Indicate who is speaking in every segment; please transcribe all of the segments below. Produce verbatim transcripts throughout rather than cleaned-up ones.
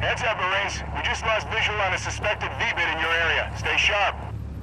Speaker 1: Heads up, Marines. We just lost visual on a suspected V-bit in your area. Stay sharp.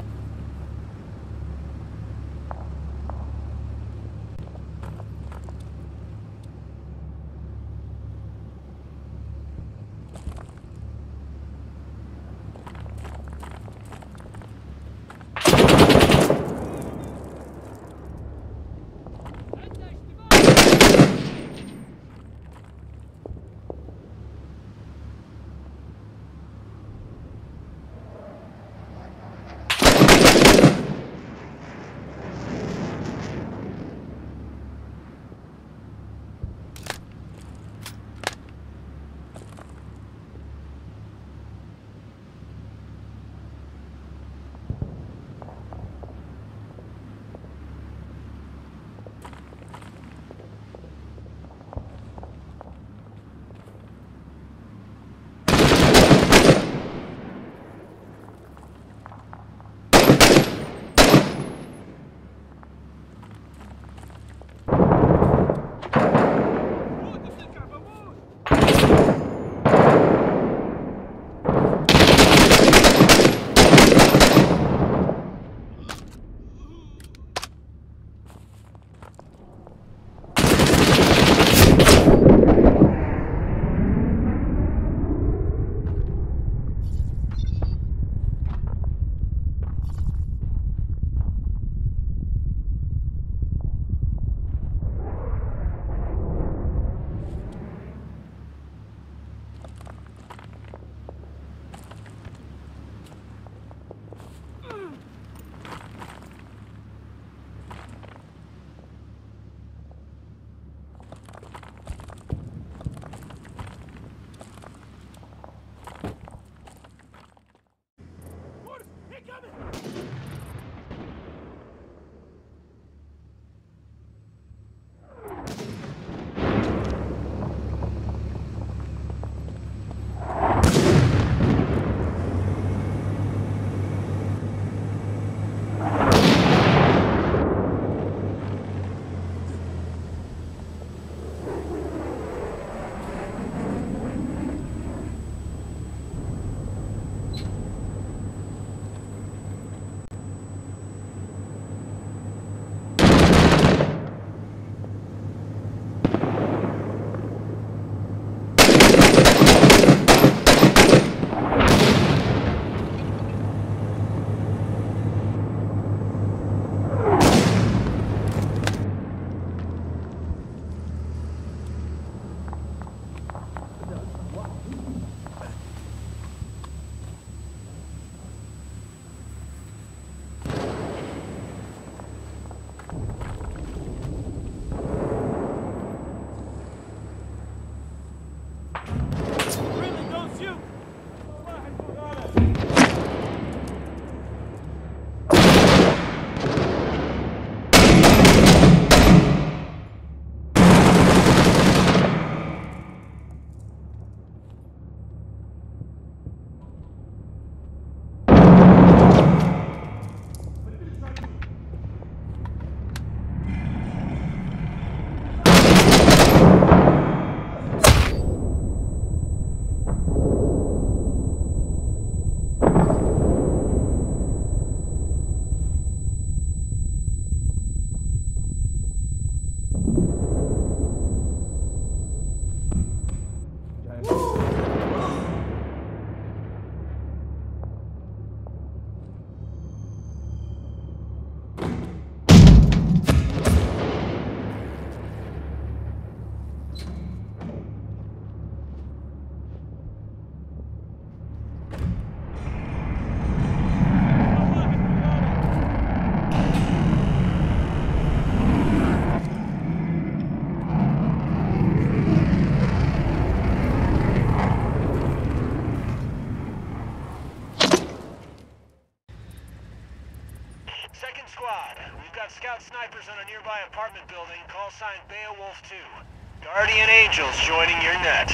Speaker 2: Scout snipers on a nearby apartment building, call sign Beowulf two. Guardian Angels joining your net.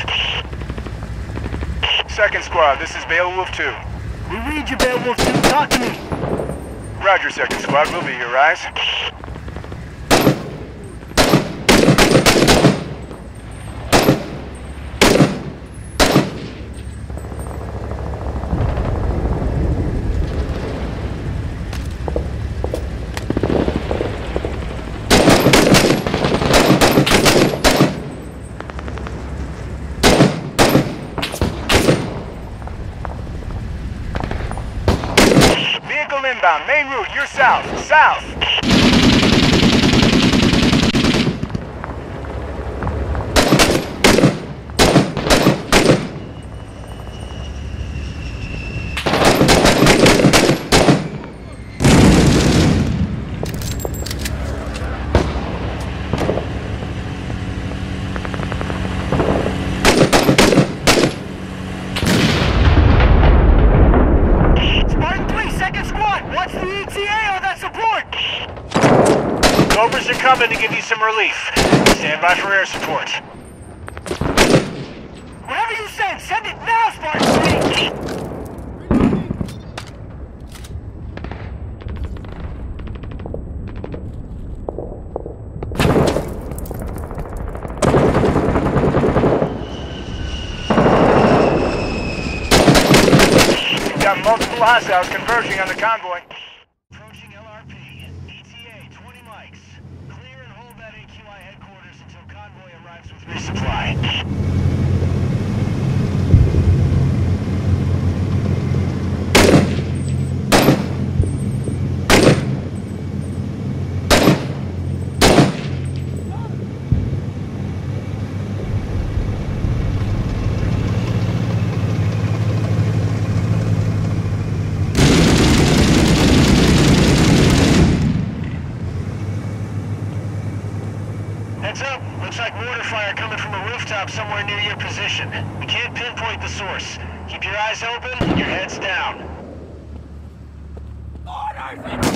Speaker 1: Second squad, this is Beowulf two.
Speaker 3: We read you, Beowulf two. Talk to me.
Speaker 1: Roger, second squad. We'll be here, Rise. vehicle inbound. Main route, you're south. South.
Speaker 2: Cobras are coming to give you some relief. Stand by for air support.
Speaker 3: Whatever you send, send it now, Spartan three!
Speaker 1: We've got multiple hostiles converging on the convoy.
Speaker 2: Approaching L R P. E T A, twenty mics. Clear and hold that A Q I headquarters until convoy arrives with resupply. Heads up. Looks like mortar fire coming from a rooftop somewhere near your position. We can't pinpoint the source. Keep your eyes open and your heads down.
Speaker 3: Orders!